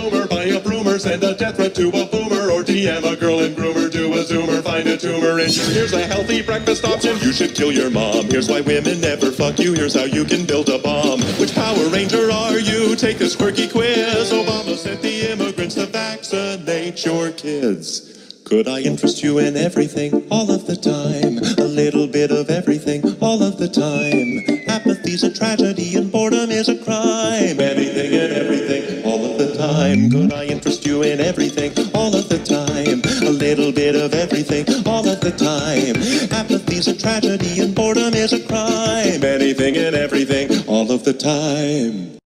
boomer, buy a broomer, send a death threat to a boomer, or DM a girl and groomer, do a zoomer, find a tumor in you. Here's a healthy breakfast option, you should kill your mom. Here's why women never fuck you, here's how you can build a bomb. Which Power Ranger are you? Take this quirky quiz. Obama sent the immigrants to vaccinate your kids. Could I interest you in everything, all of the time? A little bit of everything, all of the time. Apathy's a tragedy and boredom is a crime. Anything and everything, all of the time. Could I interest you in everything, all of the time? A little bit of everything, all of the time. Apathy's a tragedy and boredom is a crime. Anything and everything, all of the time.